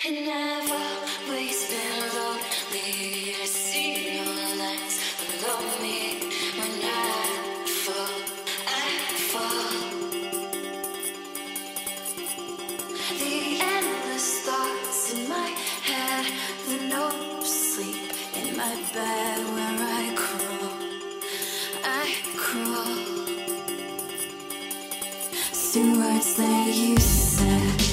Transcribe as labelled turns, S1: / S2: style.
S1: And I've always been lonely. I see no lights below me. When I fall, I fall. The endless thoughts in my head, the no sleep in my bed where I crawl. Still words that you said.